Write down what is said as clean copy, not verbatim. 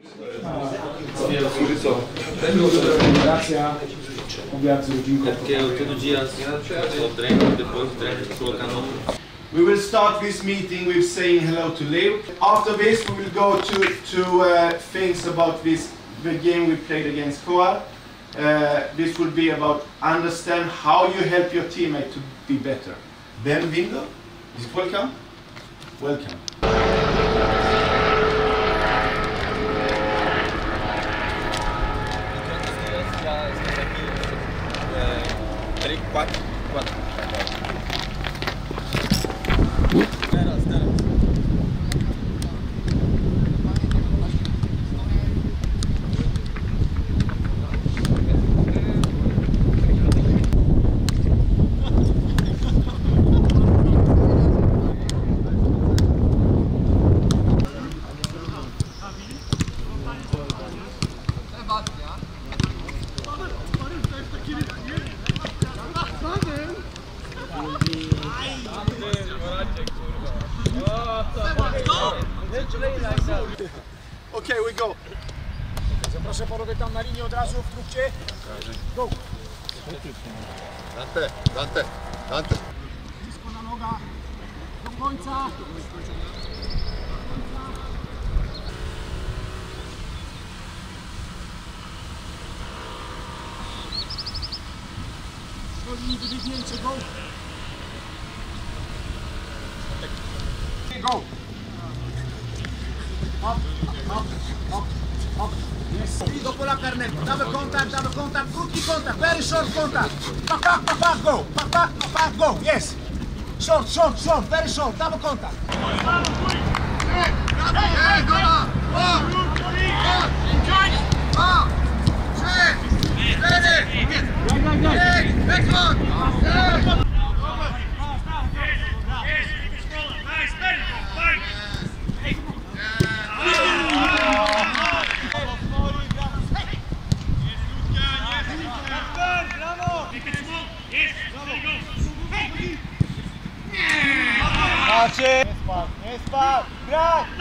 Relacja, obiad z rodzinką. We will start this meeting with saying hello to Leo. After this, we will go to things about the game we played against Koa. This will be about understand how you help your teammate to be better. Benvindo. Is it welcome? Welcome. Okay, we go. Zapraszam panowie tam na linię od razu w trójcie. Go. Dante. Blisko na noga. Do końca. Do linii wybiegnięcie, go. Go. Up. Yes. Do pola karnego. Double contact, krótki kontakt, very short contact. Back, go. Back, go. Yes. Short, very short, double contact. Nie spadł, graj!